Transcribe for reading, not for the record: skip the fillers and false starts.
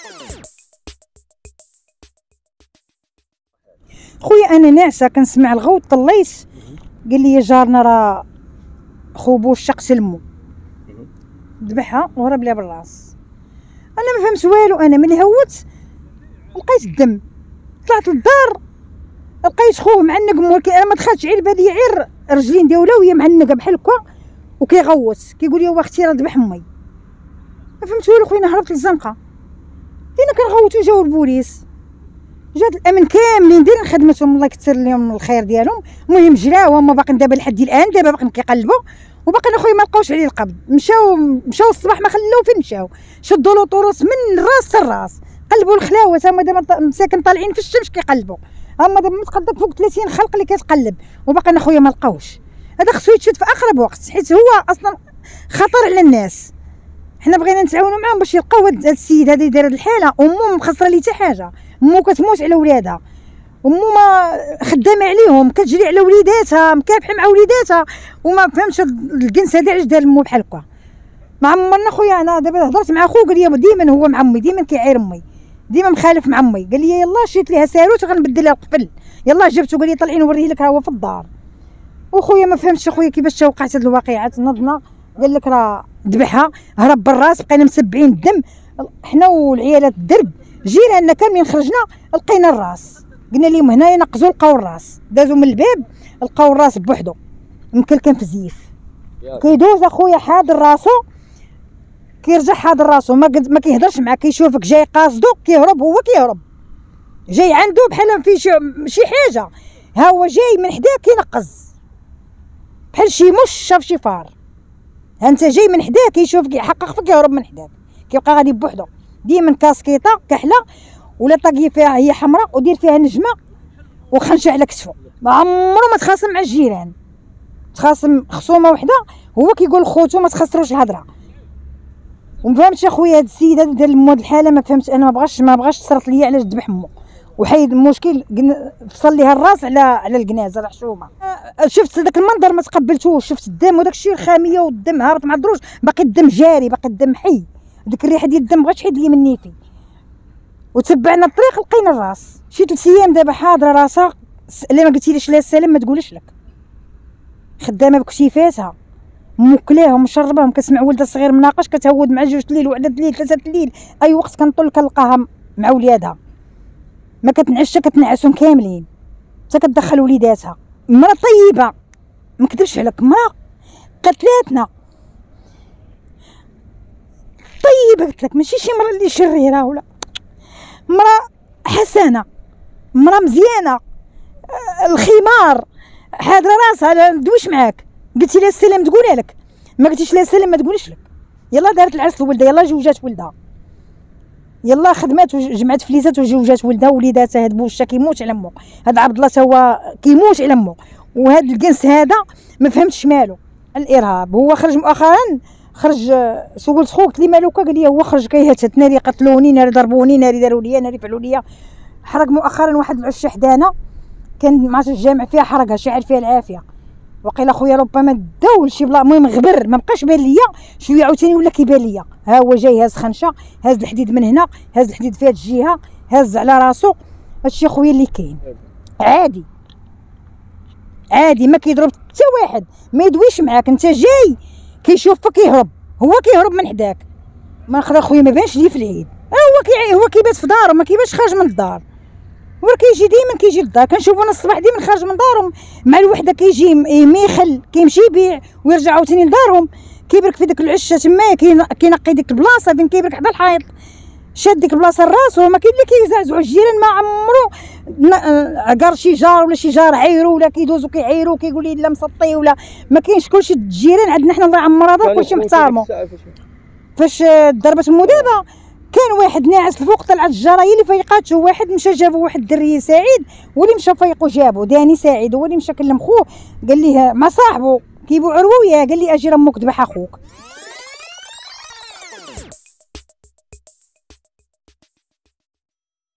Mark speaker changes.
Speaker 1: خويا انا ناعسه كنسمع الغوت طليت، قال لي جارنا راه خوبو الشق سلمو ذبحها وهرب ليها بالراس. انا ما فهمت والو، انا ملي هوت لقيت الدم، طلعت للدار لقيت خوه معنق، ولكن انا ما دخلتش على بالي غير رجلين ديالها وهي معنقه بحال هكا وكيغوت، كيقول لي وا اختي راه ذبح امي. ما فهمت والو خويا، هربت للزنقه لينا كنغوتو. جاو البوليس، جات الامن كاملين دايرين خدمتهم الله يكثر لهم الخير ديالهم. المهم جراو هما باقيين دابا لحد الان، دابا باقيين كيقلبوا وباقيين اخويا ما لقاوش عليه القبض. مشاو الصباح ما خلاو فين مشاو، شدوا له طروس من الراس حتى الراس، قلبوا الخلاوات. هما دابا مساكن طالعين في الشمس كيقلبوا، هما دابا متقدر فوق 30 خلق اللي كتقلب وباقيين اخويا ما لقاوش. هذا خصو يتشد في اقرب وقت، حيت هو اصلا خطر على الناس. حنا بغينا نتعاونوا معاهم باش يلقاو هاد السيد هذا يدير هاد الحاله. امو مخسره ليه حتى حاجه، امو كتموت على ولادها، امو ما خدامه عليهم، كتجري على وليداتها، مكابحه مع وليداتها، وما فهمش الجنس هذا علاش دار مو بحال هكا. ما عمرنا خويا، انا دابا هضرت مع خو قال لي ديما هو مع امي، ديما كيعاير امي، ديما مخالف مع امي. قال لي يلاه شريت ليها ساروت غنبدل لها القفل، يلاه جبتو قال لي طلعي نوريه لك راه هو في الدار. وخويا ما فهمتش خويا كيفاش وقعت هاد الواقعات. نضنا قال لك راه ذبحها هرب بالراس، بقينا مسبعين الدم حنا والعيالات الدرب. جيراننا كاملين خرجنا لقينا الراس، قلنا لهم هنايا نقزوا لقاو الراس، دازوا من الباب لقاو الراس بوحدو مكلكن في الزيف. كيدوز اخويا حاضر راسو، كيرجع حاضر راسو، ما كيهضرش معاك، كيشوفك جاي قاصدو كيهرب، هو كيهرب جاي عنده بحال في شي حاجه، ها هو جاي من حداه كينقز بحال شي مش شاف شي فار. ها انت جاي من حداه كيشوفك يحقق فيك يهرب من حداك، كيبقى غادي بوحدو ديما كاسكيطه كحله ولا طاقيه فيها هي حمراء ودير فيها نجمه وخنشه على كتفو. ما عمرو ما تخاصم مع الجيران، تخاصم خصومه وحده هو كيقول خوتو ما تخسروش الهضره. وما فهمتش اخويا هاد السيد هذا دار لمو هاد الحاله، ما فهمتش انا، ما بغاش تصرت ليا علاش ذبح مو وحيد المشكل. فصل ليها الراس على الكنازه الحشومه. شفت داك المنظر ما تقبلتوش، شفت الدم وداك الشيء الخاميه والدم هابط مع الدروج، باقي الدم جاري، باقي الدم حي، ديك الريحه ديال الدم بغات تحيد لي مني فيه. وتبعنا الطريق لقينا الراس. شي 3 ايام دابا حاضره راسها، الا ما قلتيليش لا السلام ما تقولش لك. خدامه بكشيفاتها موكلاهم مشرباهم، كنسمع ولدها الصغير مناقش كتهود مع 2 الليل وعدة الليل 3 الليل، اي وقت كنطل كنلقاها مع ولادها، ما كتنعش كتنعسهم كاملين حتى كتدخل وليداتها. مرا طيبه ما نكذبش عليك، مرا قتلاتنا طيبه قلت لك، ماشي شي مرا اللي شريره ولا مرا حسنه، مرا مزيانه. الخمار حاضره راسها لا ندويش معاك، قلتي لها السلام تقولها لك، ما قلتيش لها السلام ما تقولش لك. يلا دارت العرس لولدها، يلا جوجات ولدها، يلا خدمات وجمعت فليسات وجوجات ولدها ووليداتها. هاد بوشا كيموت على مو، هاد عبد الله هو كيموت على مو. وهاد الجنس هذا ما فهمتش مالو، الارهاب. هو خرج مؤخرا، خرج سولت خوك قلت لي مالو، قال لي هو خرج كيهتت، ناري قتلوني، ناري ضربوني، ناري داروا ليا، ناري فعلوا ليا. حرق مؤخرا واحد العشه حدانا، كان مع الجامع فيها حرقها شاعل فيها العافيه. وقيل خويا ربما داول شي بلا، المهم غبر ما بقاش بان ليا شويه، عاوتاني ولا كيبان ليا. ها هو جاي هاز خنشه، هاز الحديد من هنا، هاز الحديد في هاد الجهه، هاز على راسو. هادشي خويا اللي كاين عادي عادي، ما كيضرب حتى واحد، ما يدويش معاك. انت جاي كيشوفك يهرب، هو كيهرب من حداك. ما نقدر خويا ما بانش لي في العيد، هو كيبات في دارو، ما كيبانش خارج من الدار. هو كيجي ديما كيجي للدار، كنشوفو انا الصباح ديما خارج من دارهم مع الوحده، كيجي ميخل كيمشي يبيع ويرجع عاوتاني لدارهم. كيبرك في ديك العشه تما، كينقي ديك البلاصه فين كيبرك حدا الحيط، شاد ديك البلاصه لراسو. ما كاين اللي كيزعزعوا الجيران، ما عمرو عقر شي جار ولا شي جار عايرو ولا كيدوزو كيعايرو كيقول لي لا مسطي ولا ما كاينش. كلشي الجيران عندنا حنا الله يعمرها دار كلشي محترمو. فاش ضربت مو دابا كان واحد ناعس الفوق، طلعت الجاره هي اللي فيقاتو، واحد مشى جابو واحد الدري سعيد، واللي مشى فيقو جابو داني سعيد، هو اللي مشى كلم خوه قال ليه مع صاحبو كيبيعوا عرويه، قال لي اجي راه امك ذبح اخوك.